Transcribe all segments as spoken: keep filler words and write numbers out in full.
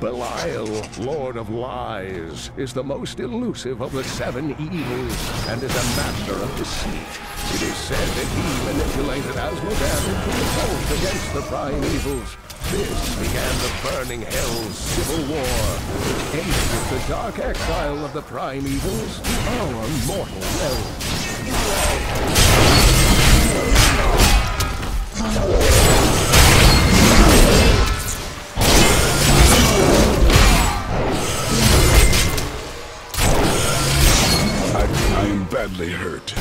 Belial, Lord of Lies, is the most elusive of the seven evils and is a master of deceit. It is said that he manipulated Asmodan into revolt against the prime evils. This began the Burning Hell's civil war, which ended with the dark exile of the prime evils to our mortal realms. I, I am badly hurt.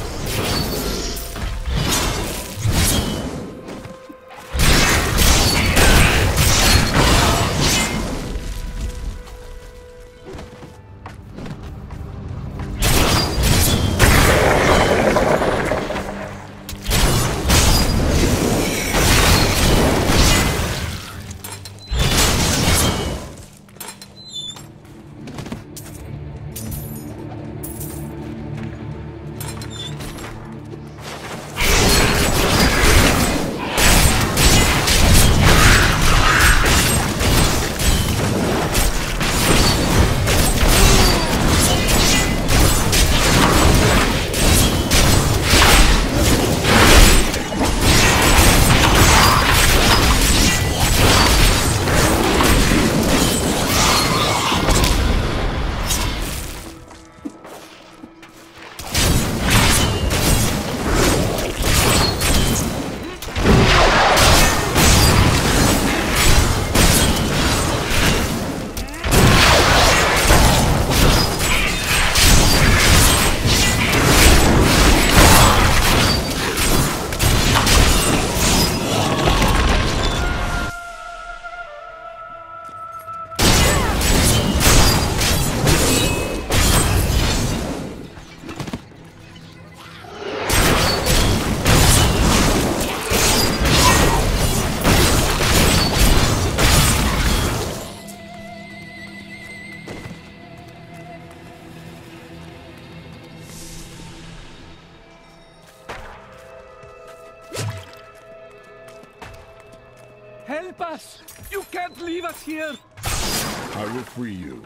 Help us! You can't leave us here! I will free you.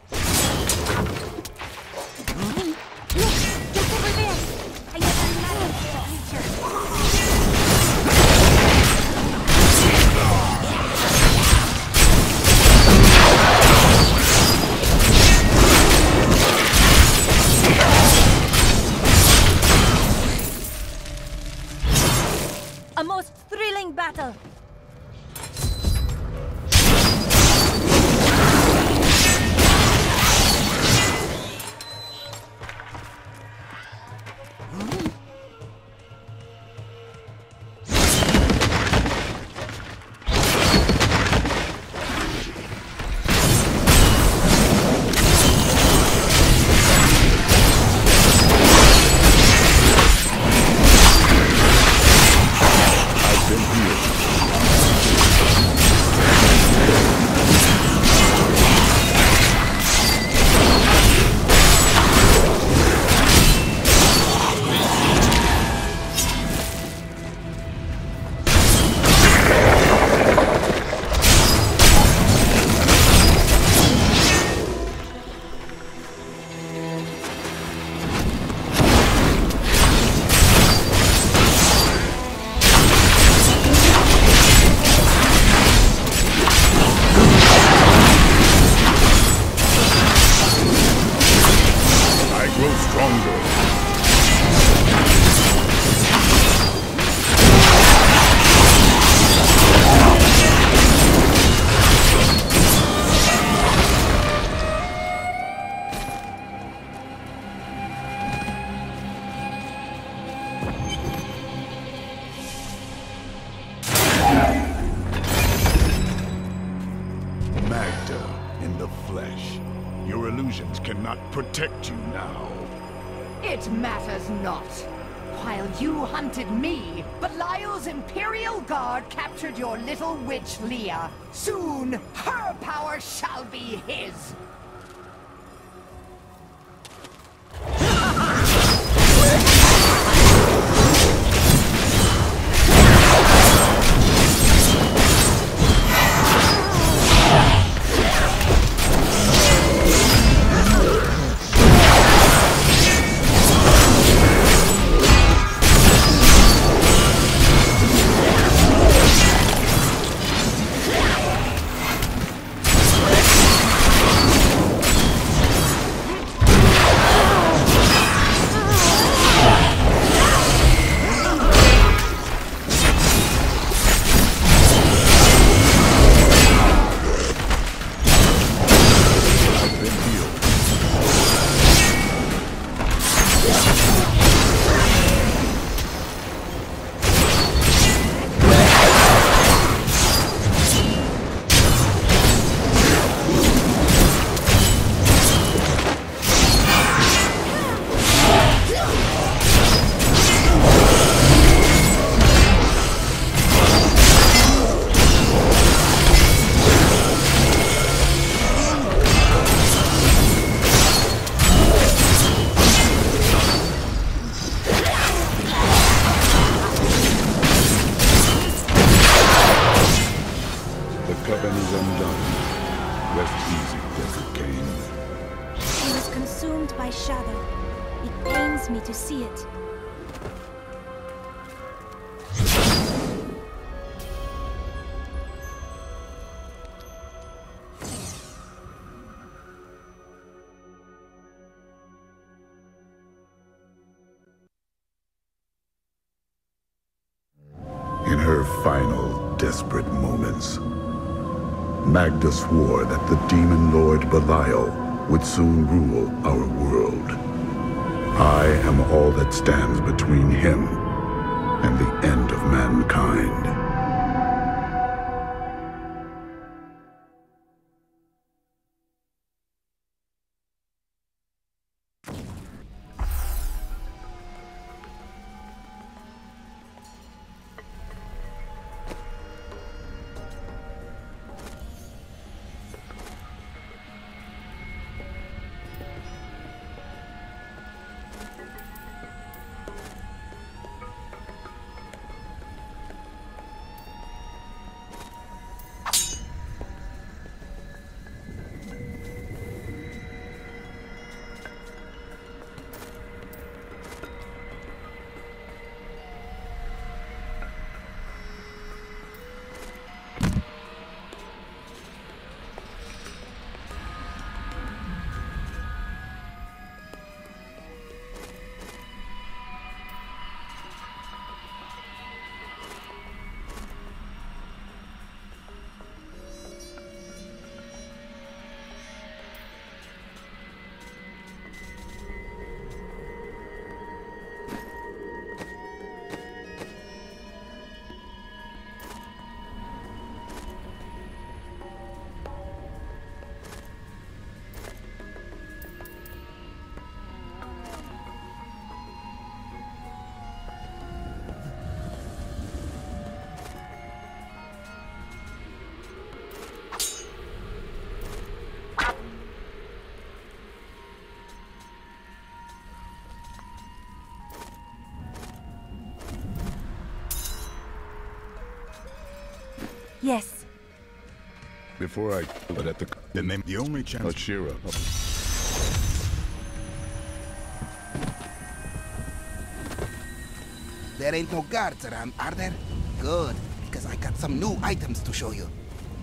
Look! Look over there! I have a massive creature! A most thrilling battle! Your illusions cannot protect you now. It matters not. While you hunted me, Belial's Imperial Guard captured your little witch Leah. Soon, her power shall be his. is undone. Rest easy, Deckard Cain. He was consumed by shadow. It pains me to see it. In her final, desperate moments, Magda swore that the Demon Lord Belial would soon rule our world. I am all that stands between him and the end of mankind. Yes. Before I... But at the... The name... The only chance... Ashira. There ain't no guards around, are there? Good, because I got some new items to show you.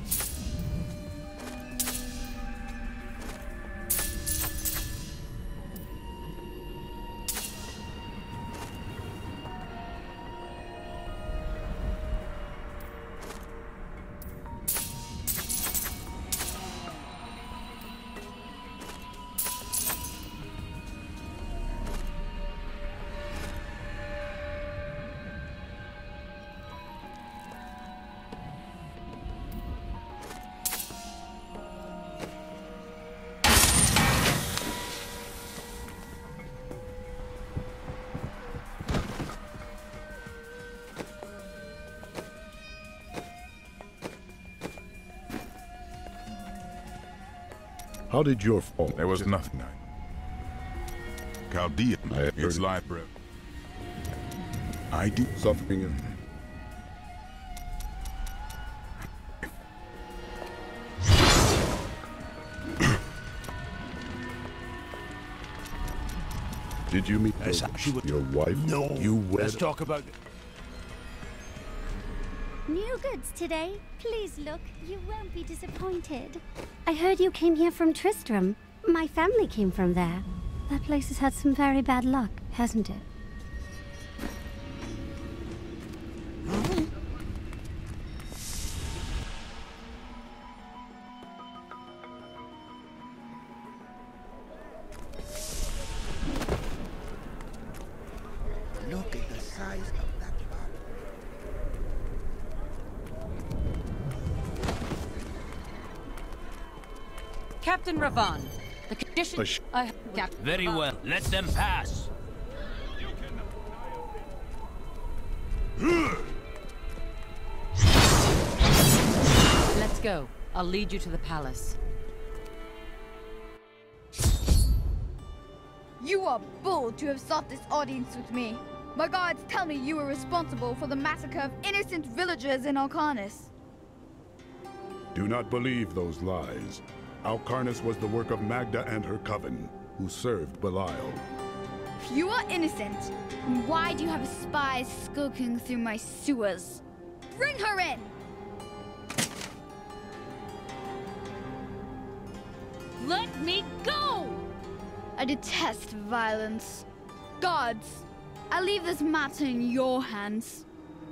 How did your fall? There was nothing. Chaldea, it's life, bro. I do suffering in... Did you meet Yes, your, she would- your wife? No. You wed? Let's talk about it. New goods today. Please look. You won't be disappointed. I heard you came here from Tristram. My family came from there. That place has had some very bad luck, hasn't it? Look at the size of that bottle. Captain Ravan, the condition... Push. I... Cap Very well. Let them pass. Let's go. I'll lead you to the palace. You are bold to have sought this audience with me. My guards tell me you were responsible for the massacre of innocent villagers in Arcanis. Do not believe those lies. Alcarnus was the work of Magda and her coven, who served Belial. If you are innocent, then why do you have spies skulking through my sewers? Bring her in! Let me go! I detest violence. Gods, I leave this matter in your hands.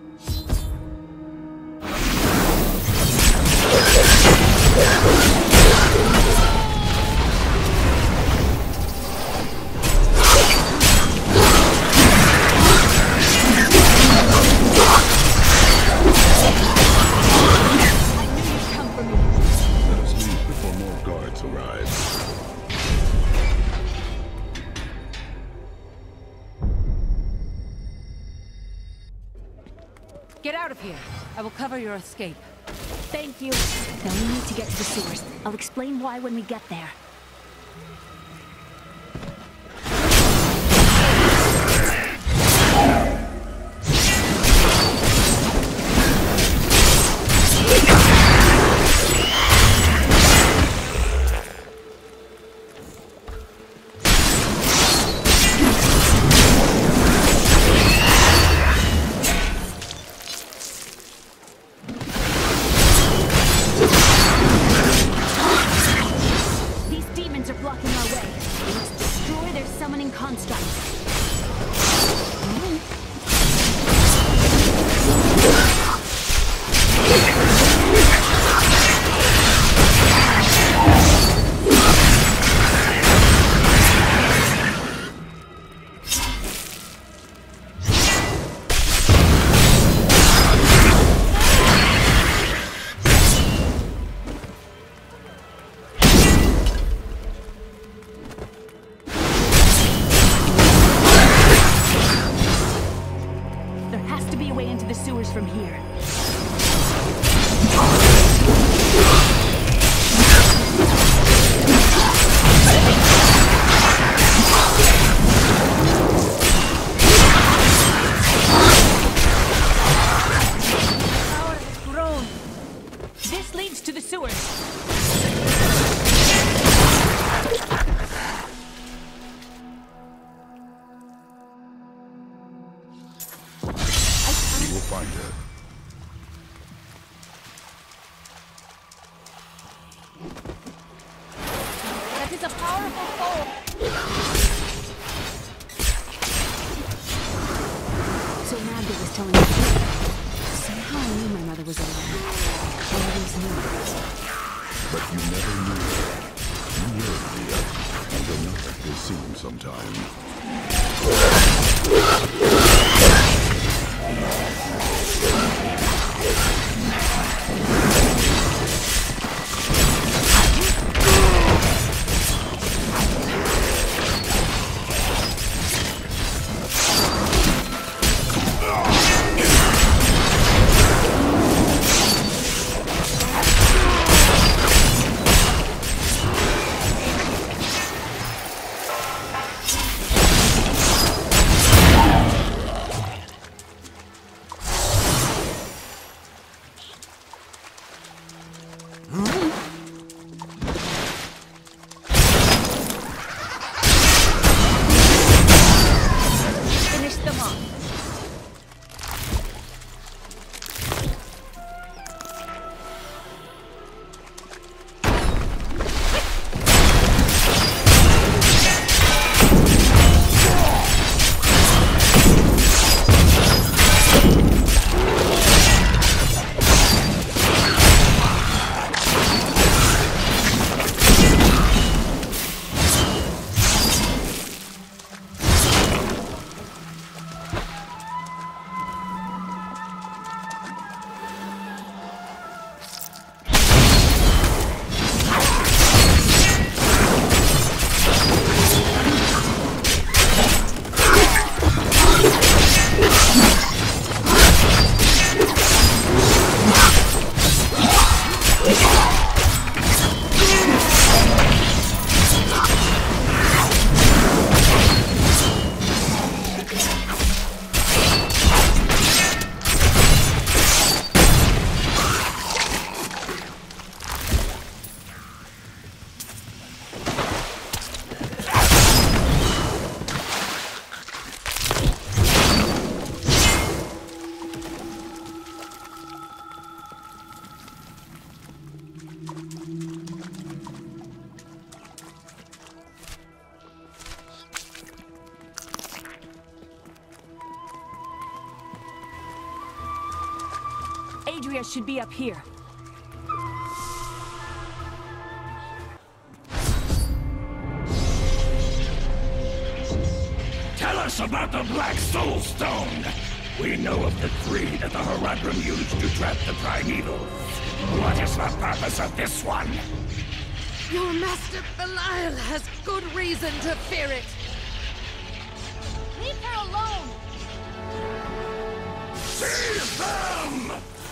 Let us leave before more guards arrive. Get out of here. I will cover your escape. Thank you. Now we need to get to the sewers. I'll explain why when we get there. Adria should be up here. Tell us about the Black Soul Stone! We know of the three that the Horadrim used to trap the primeval. What is the purpose of this one? Your master Belial has good reason to fear it. Leave her alone! Seize them!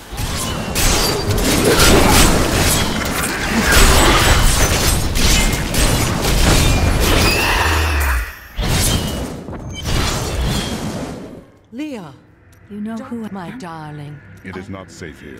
Leah, You know who my darling. It is not safe here.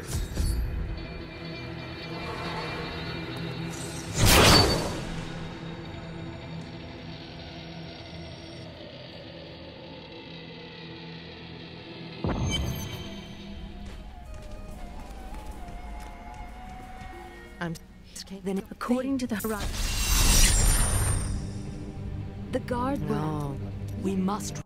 I'm Then, according to the Horizon, the guard will... No, we must.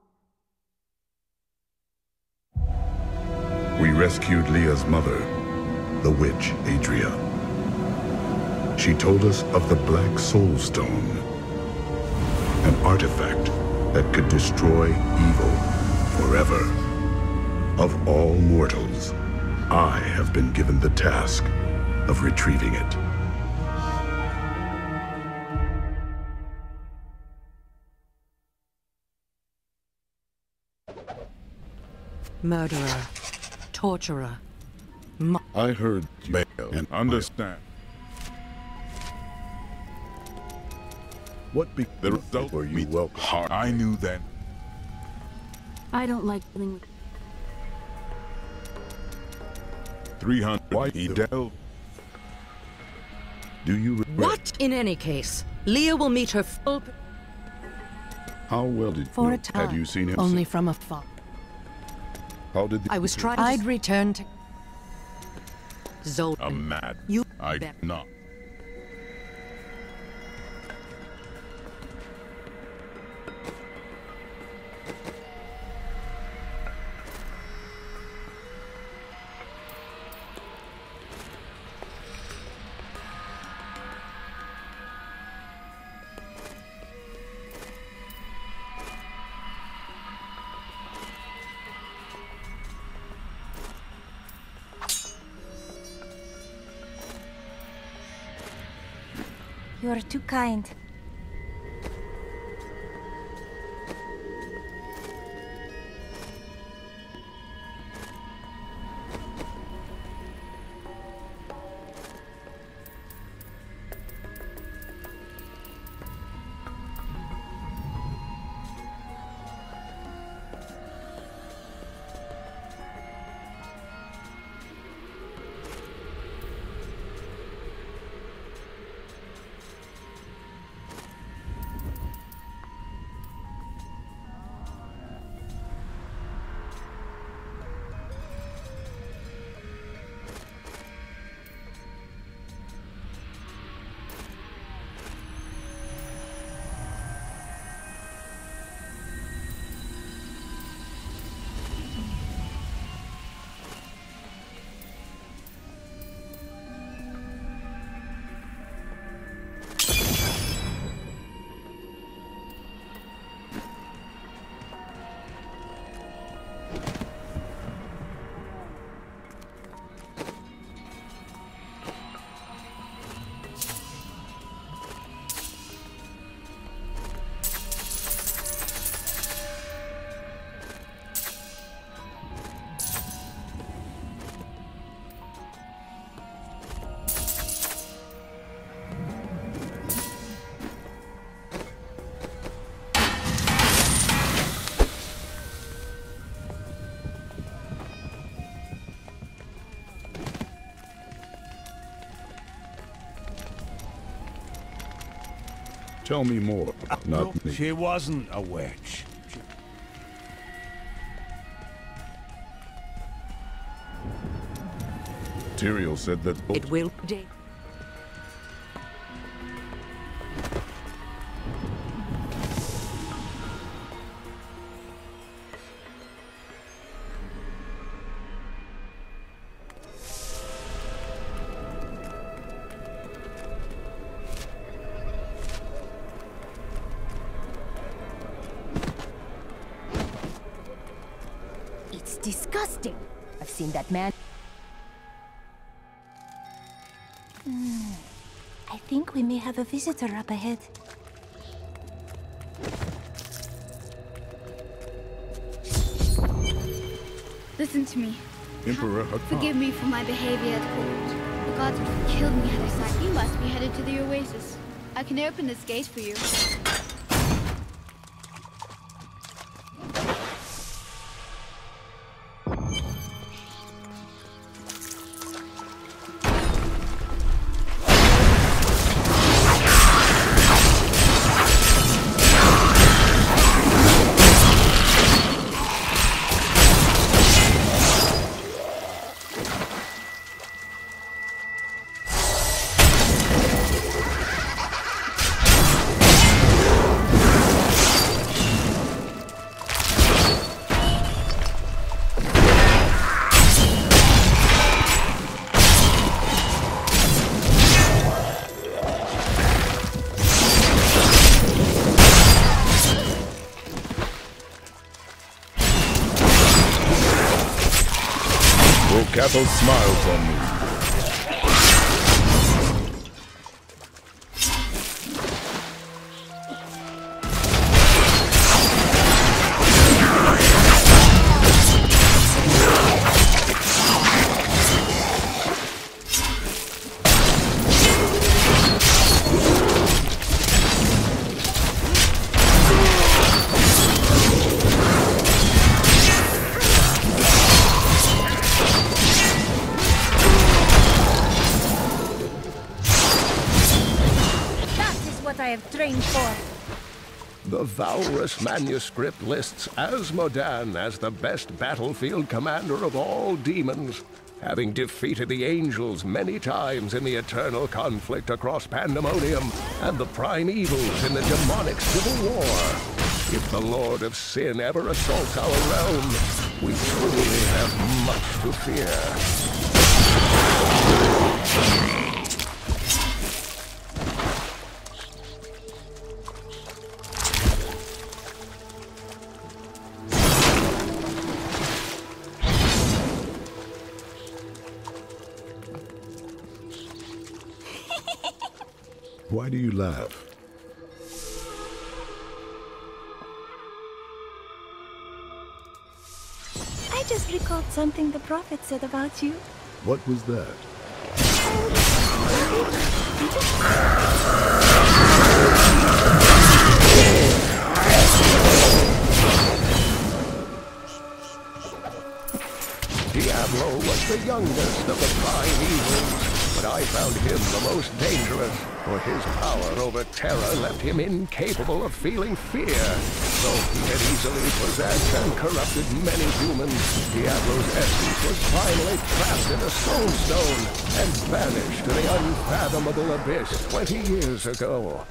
We rescued Leah's mother, the witch Adria. She told us of the Black Soul Stone, an artifact that could destroy evil forever. Of all mortals, I have been given the task of retrieving it. Murderer. Torturer. Mo I heard bail and understand. What be The result were you welcome? hard. I knew then. I don't like dealing with... three hundred. Why He do- dealt. Do you regret? What? In any case, Leah will meet her full... How well did For you a time. Had you seen him? Only from afar. How did the I was trying... I'd return to... Zol... A mad. You... I bet. not. You're too kind. Tell me more. Not me. She wasn't a witch. Tyrael said that It will... disgusting. I've seen that man. Hmm. I think we may have a visitor up ahead. Listen to me. Emperor Hakan. Forgive me for my behavior at court. The gods would have killed me had I signed. You must be headed to the Oasis. I can open this gate for you. Cathal smiles on me. I have trained for. The Valrus manuscript lists Azmodan as the best battlefield commander of all demons, having defeated the angels many times in the eternal conflict across Pandemonium and the primevals in the demonic civil war. If the Lord of Sin ever assaults our realm, we truly have much to fear. Why do you laugh? I just recalled something the Prophet said about you. What was that? Diablo was the youngest of the primevals, but I found him the most dangerous, for his power over terror left him incapable of feeling fear. Though he had easily possessed and corrupted many humans, Diablo's essence was finally trapped in a soul stone and vanished to the unfathomable abyss twenty years ago.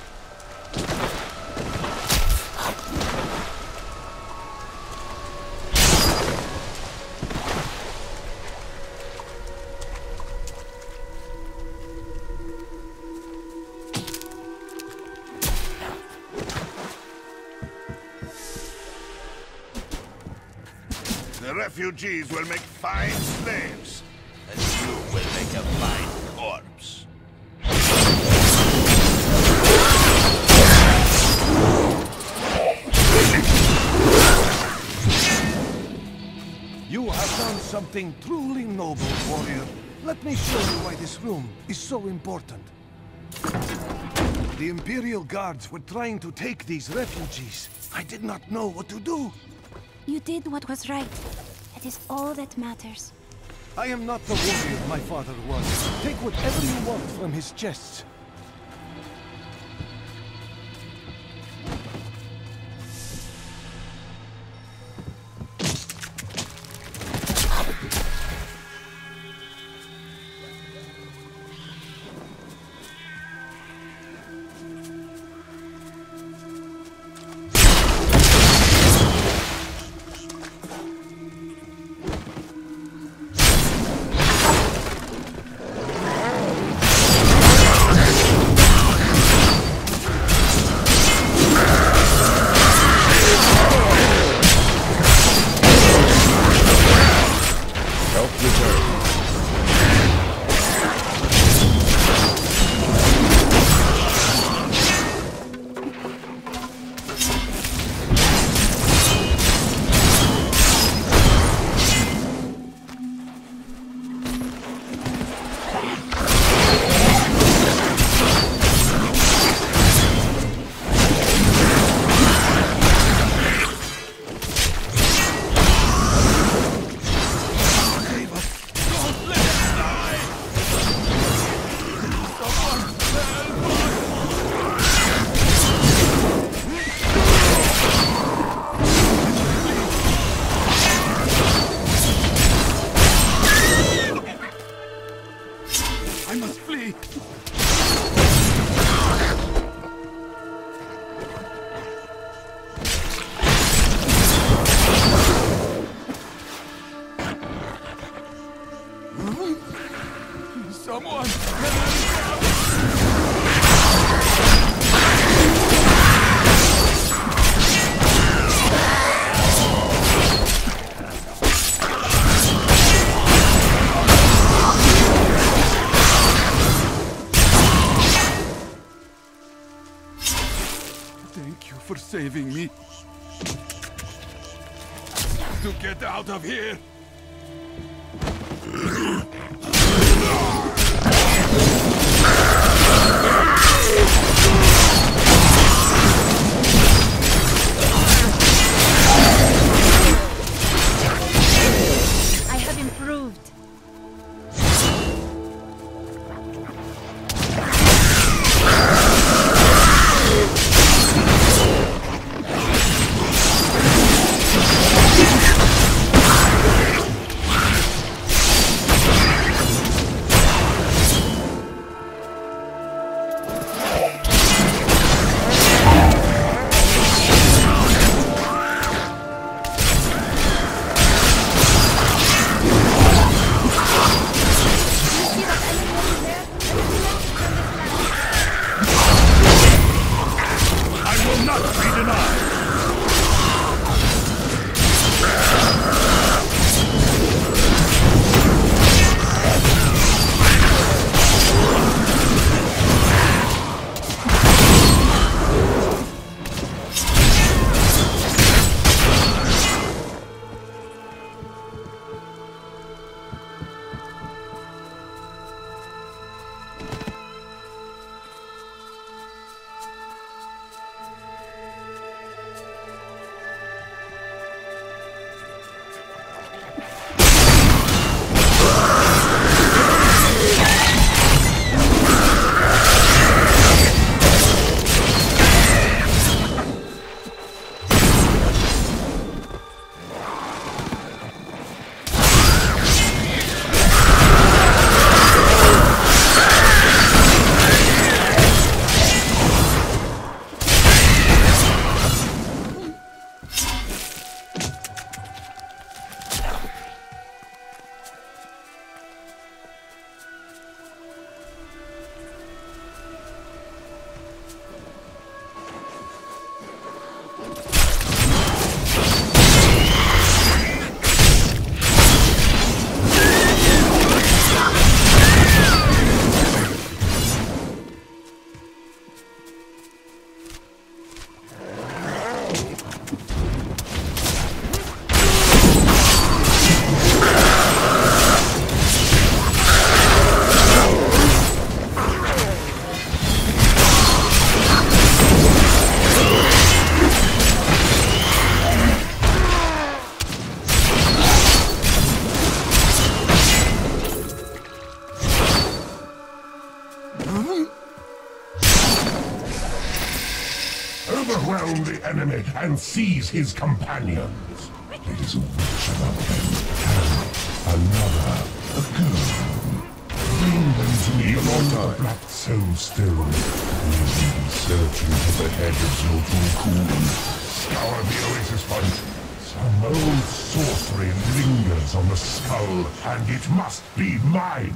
The refugees will make fine slaves, and you will make a fine corpse. You have done something truly noble, warrior. Let me show you why this room is so important. The Imperial Guards were trying to take these refugees. I did not know what to do. You did what was right. That is all that matters. I am not the warrior my father was. Take whatever you want from his chests. returns. I must flee! Someone! Thank you for saving me. To get out of here! I have improved. Overwhelm the enemy and seize his companions. There is a witch among them, and another, a girl. Bring them to me along with the Black Soul Stone. We will be searching for the head of Zoltun. Scour the Oasis Point. Some old sorcery lingers on the skull, and it must be mine.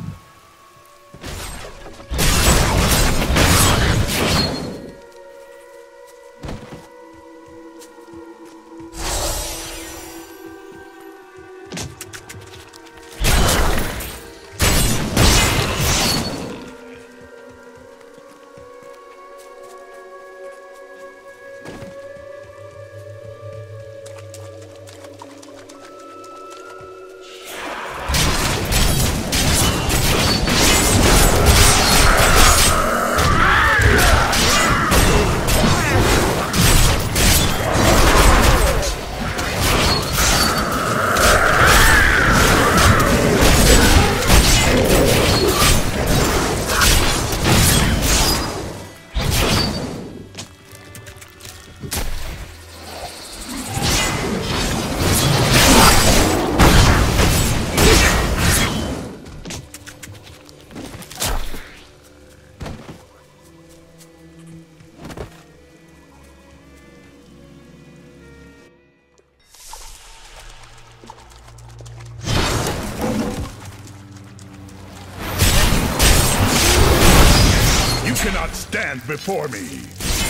stand before me.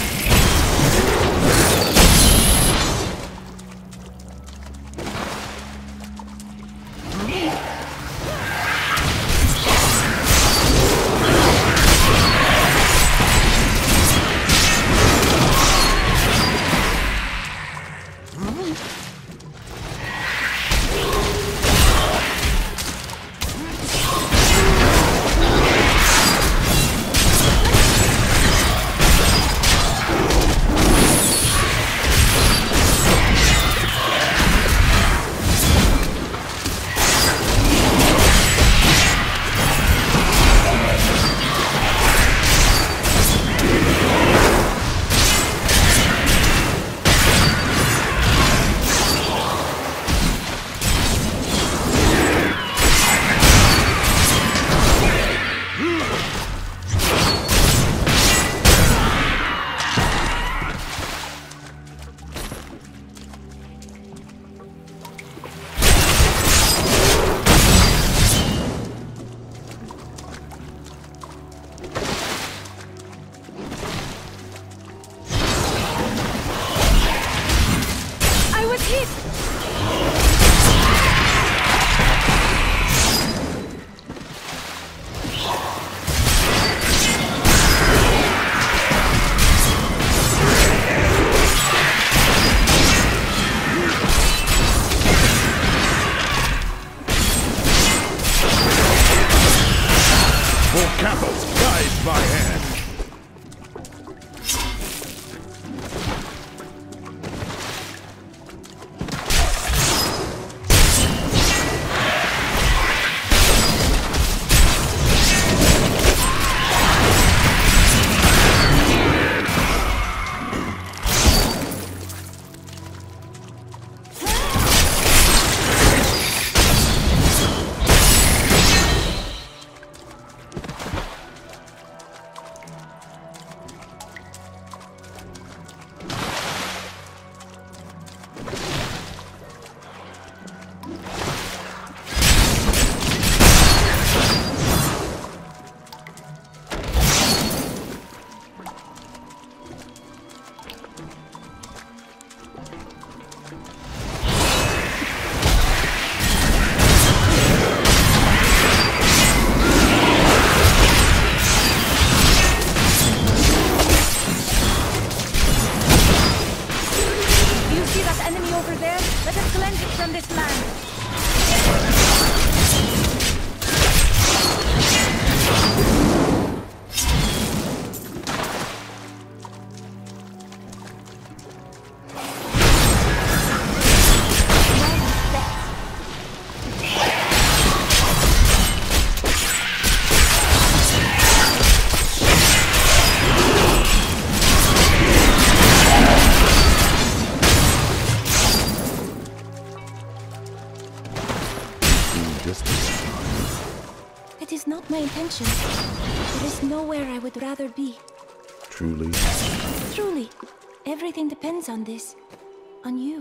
It is not my intention. There is nowhere I would rather be. Truly? Truly. Everything depends on this. On you.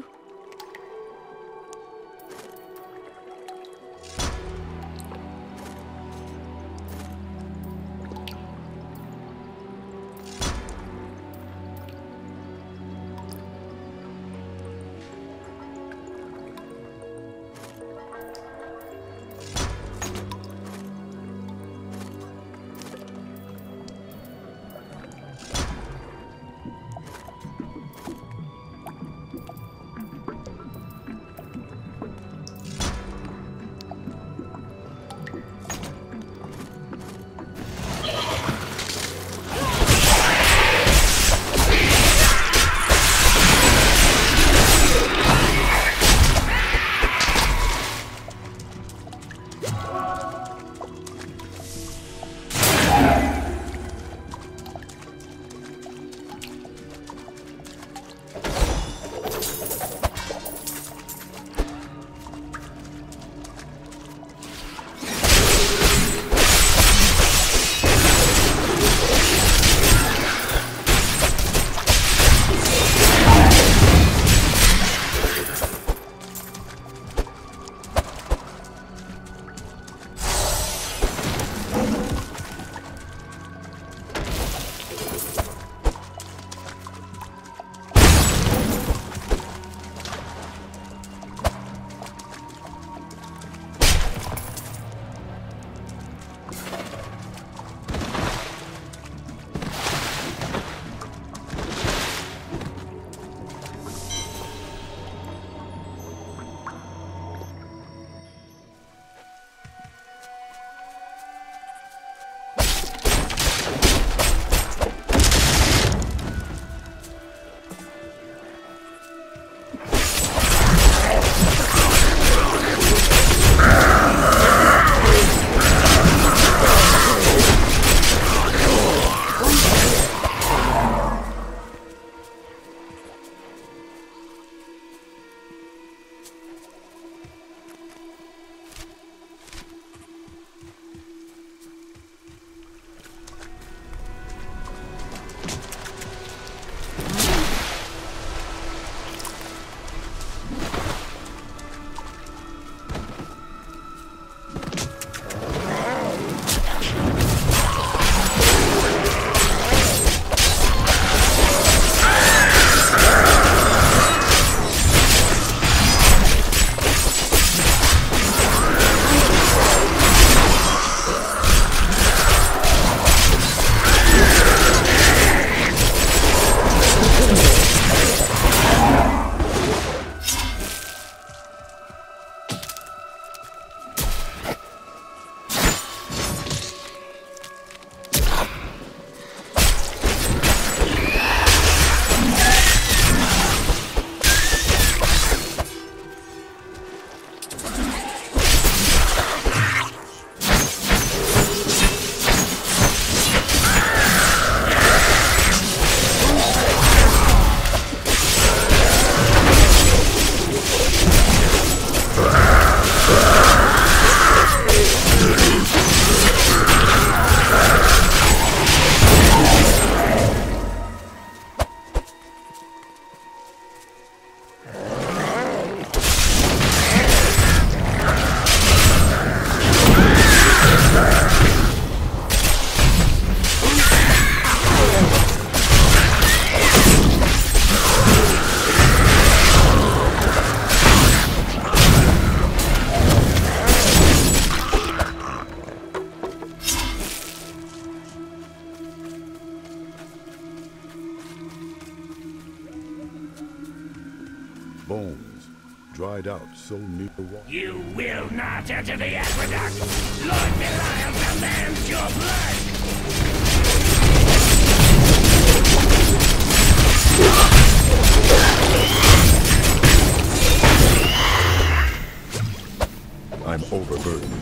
dried out so near the water. You will not enter the aqueduct! Lord Belial demands your blood! I'm overburdened.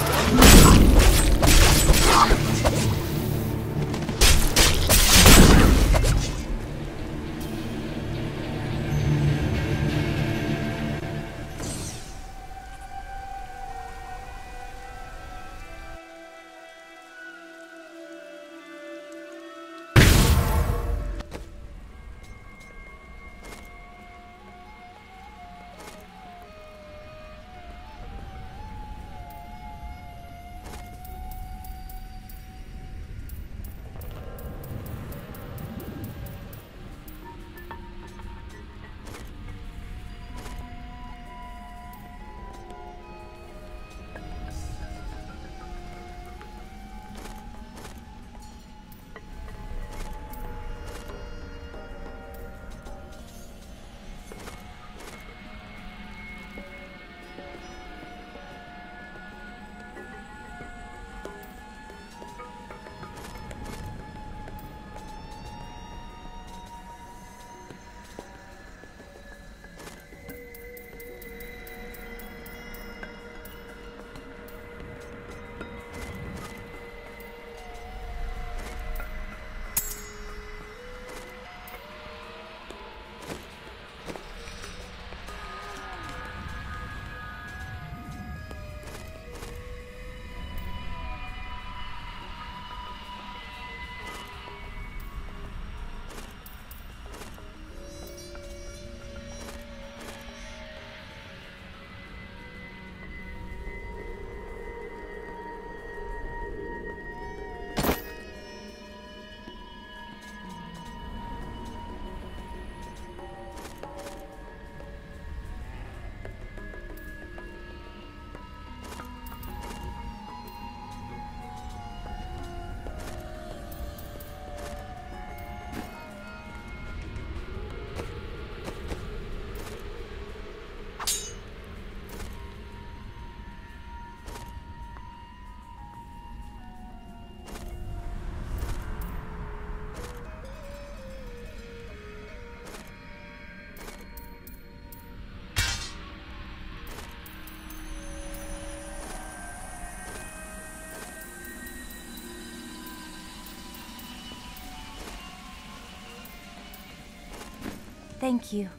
Thank you.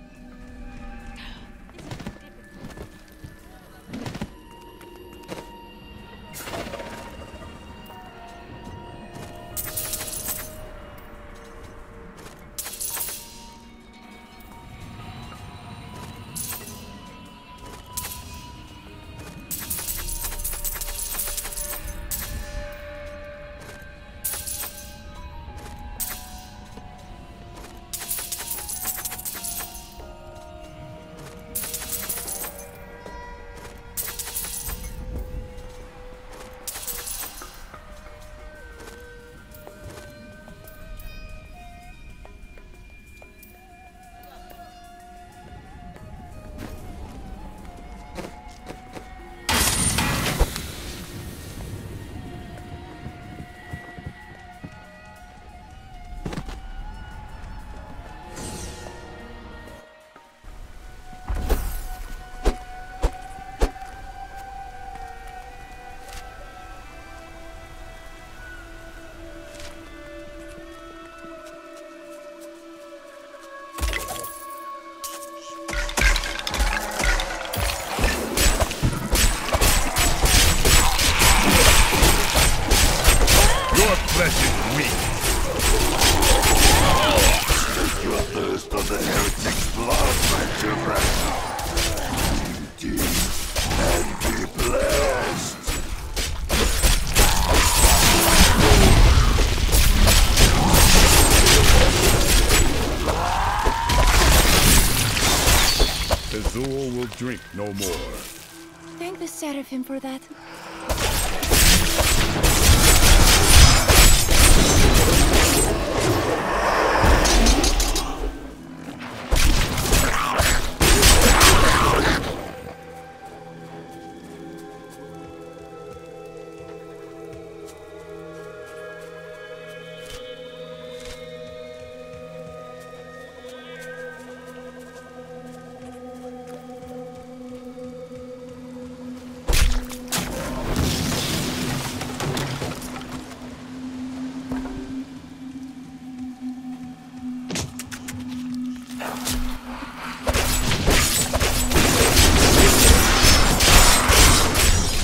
Azul will drink no more. Thank the Seraphim for that.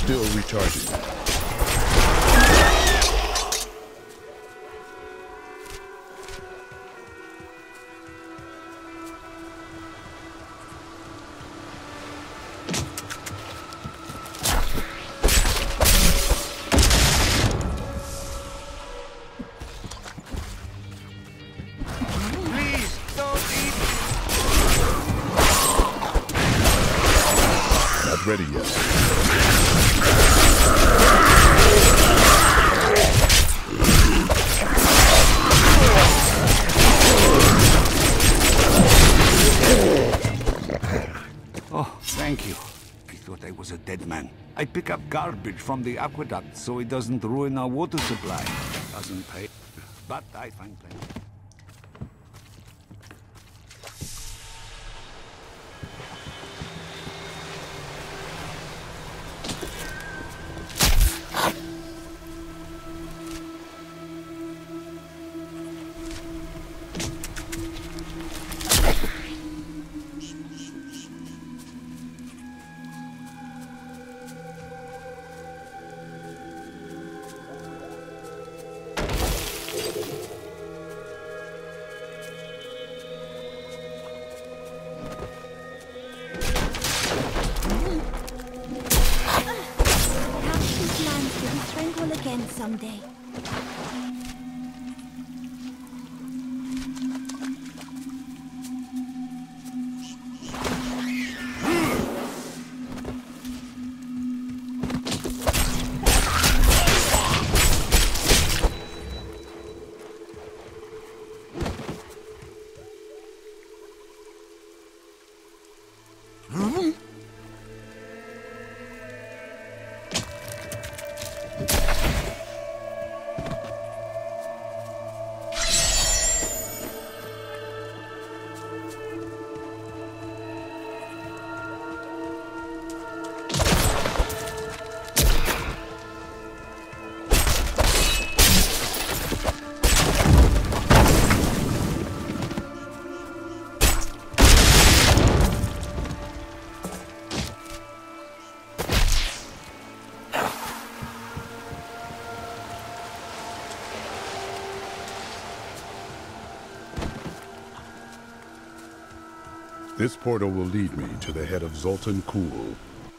Still recharging. Please, don't eat. Not ready yet. Oh, thank you. I thought I was a dead man. I pick up garbage from the aqueduct so it doesn't ruin our water supply. Doesn't pay, but I find plenty. Again someday. This portal will lead me to the head of Zoltan Kulle.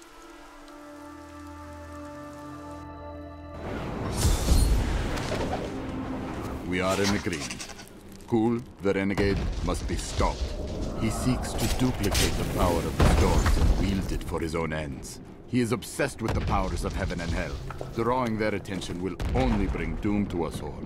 We are in agreement. Kulle, the renegade, must be stopped. He seeks to duplicate the power of the storms and wield it for his own ends. He is obsessed with the powers of heaven and hell. Drawing their attention will only bring doom to us all.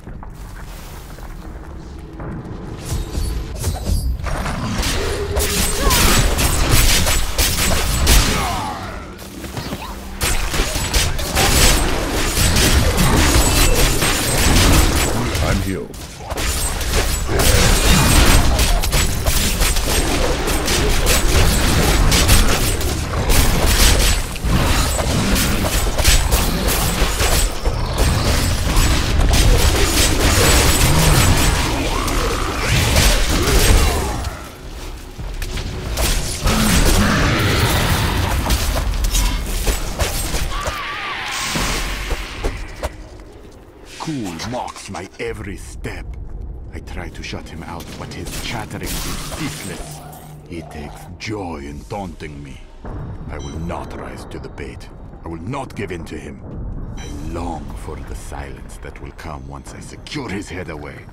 I'm healed. Khul mocks my every step. I try to shut him out, but his chattering is ceaseless. He takes joy in taunting me. I will not rise to the bait. I will not give in to him. I long for the silence that will come once I secure his head away.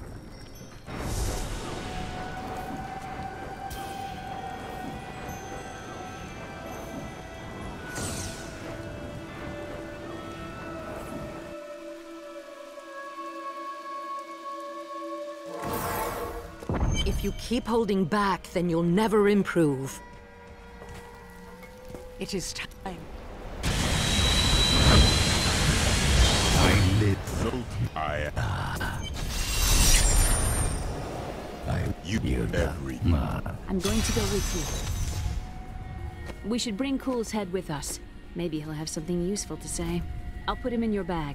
If you keep holding back, then you'll never improve. It is time. I live so I I you every man. I'm going to go with you. We should bring Khul's head with us. Maybe he'll have something useful to say. I'll put him in your bag.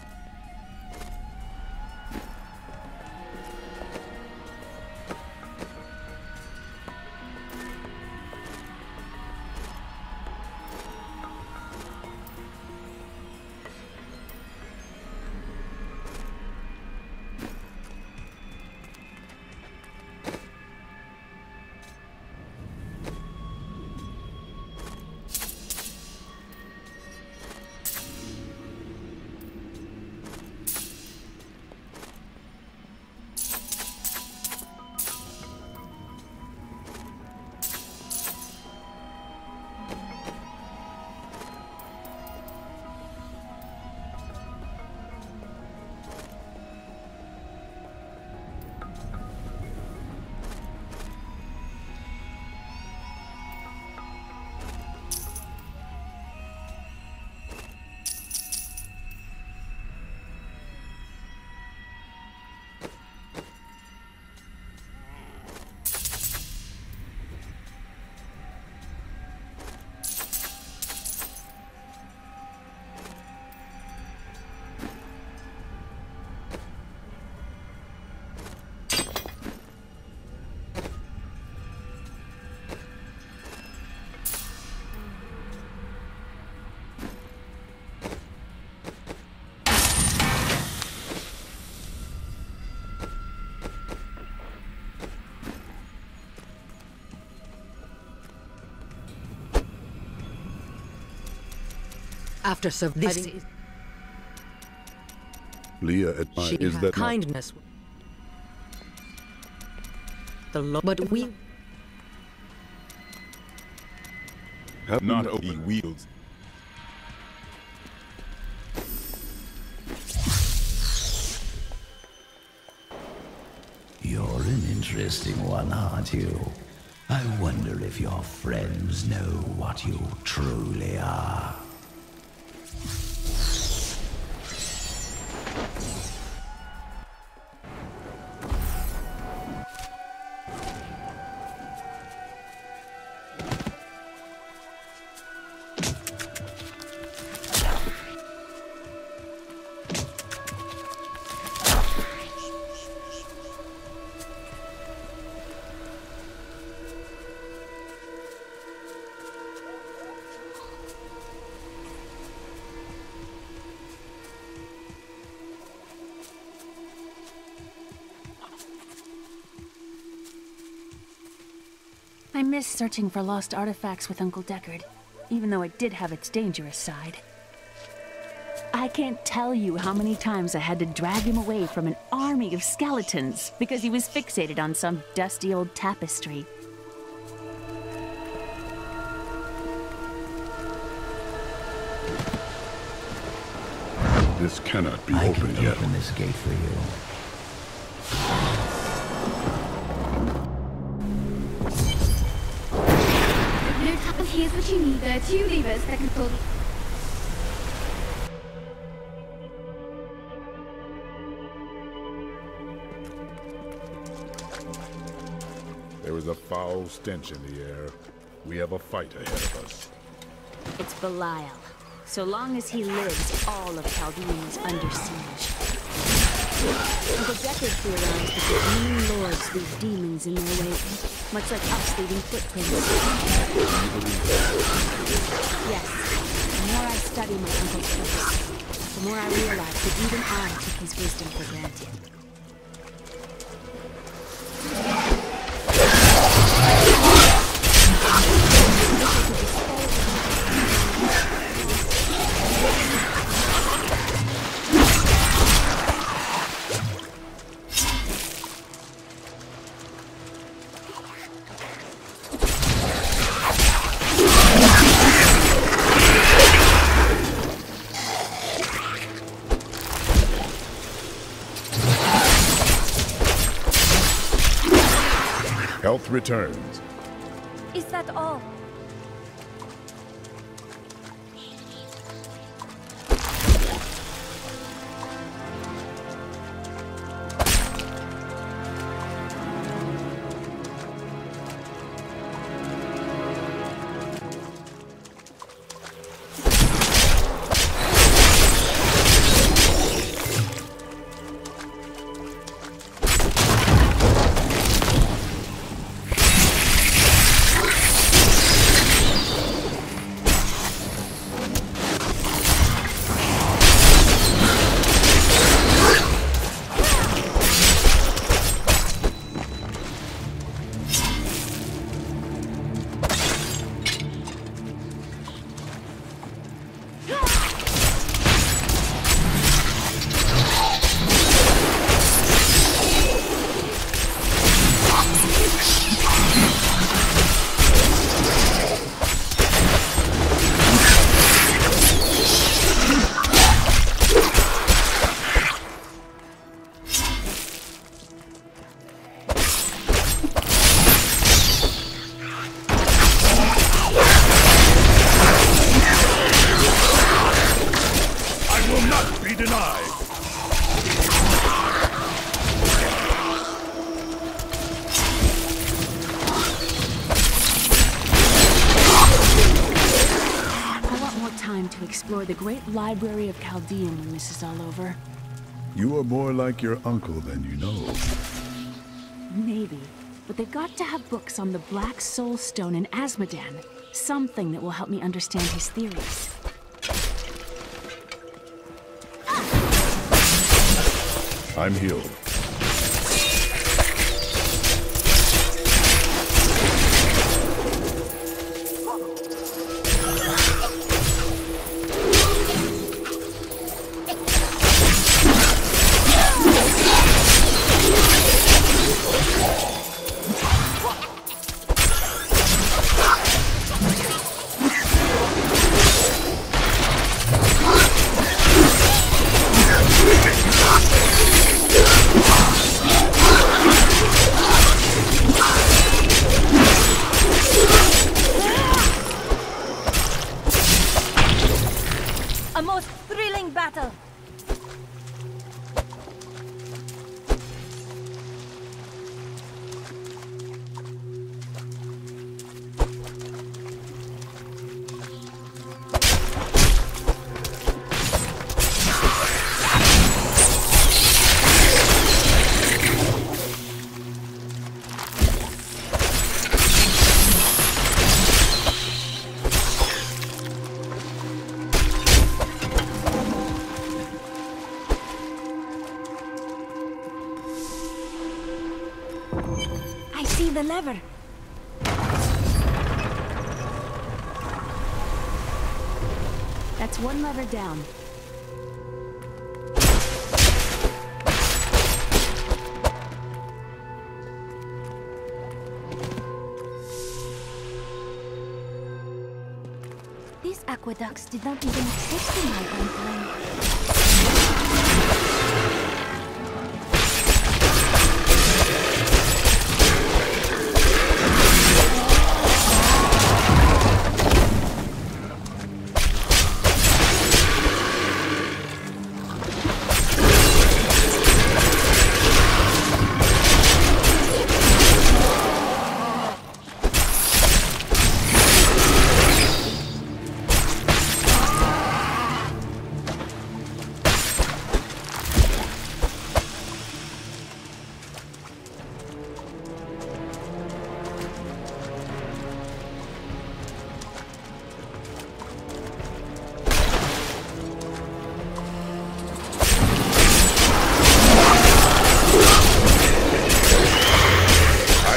After surviving, Leah at my she is had that kindness. The Lord, but we not, not only wields. You're an interesting one, aren't you? I wonder if your friends know what you truly are. I miss searching for lost artifacts with Uncle Deckard, even though it did have its dangerous side. I can't tell you how many times I had to drag him away from an army of skeletons because he was fixated on some dusty old tapestry. This cannot be I opened can yet. open this gate for you. No time. Here's what you need. There are two levers that can pull. There is a foul stench in the air. We have a fight ahead of us. It's Belial. So long as he lives, all of Chaldean is under siege. Uncle Deckard theorized that the demon lords leave demons in their wake, much like us leaving footprints. Yes, the more I study my uncle's books, the more I realize that even I took his wisdom for granted. Health returns. Is that all? To explore the great library of Chaldean when this is all over. You are more like your uncle than you know. Maybe, but they've got to have books on the Black Soul Stone and Azmodan. Something that will help me understand his theories. I'm healed. A most thrilling battle! I see the lever. That's one lever down. These aqueducts did not even exist in my own time.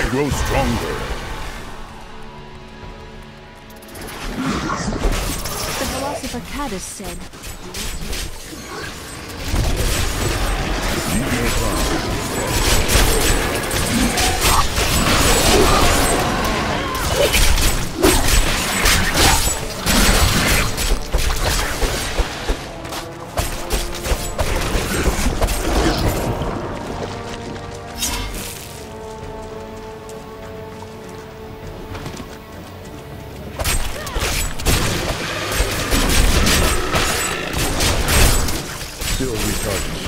grow stronger. The philosopher Cadus said, Still recharging.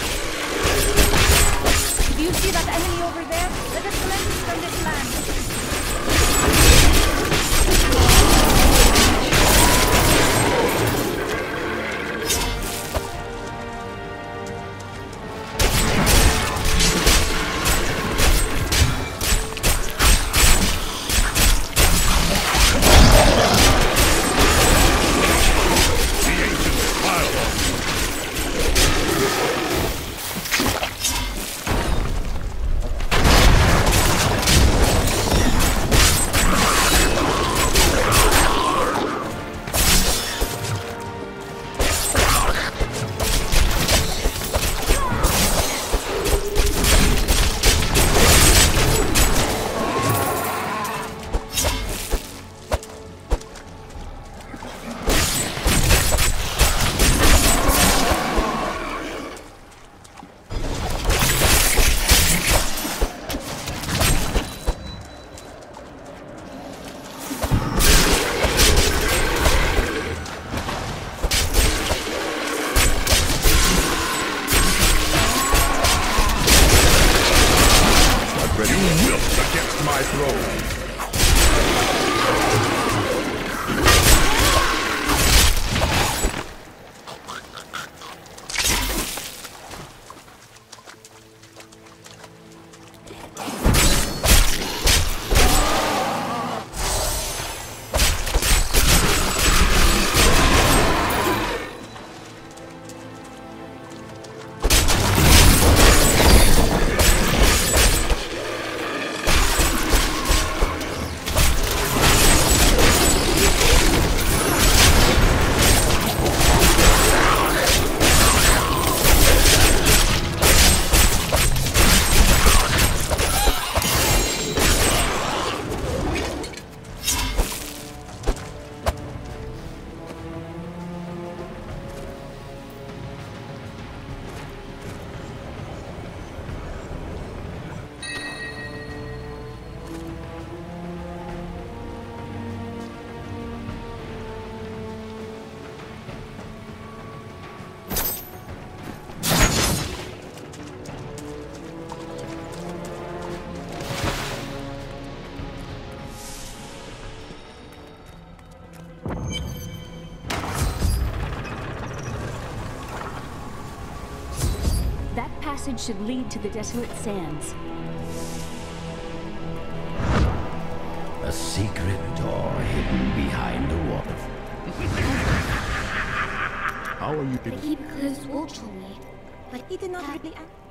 Do you see that enemy over there? Let us cleanse from this land. passage should lead to the Desolate Sands. A secret door hidden behind the water. How are you? He closed watch on me, but he did not really act.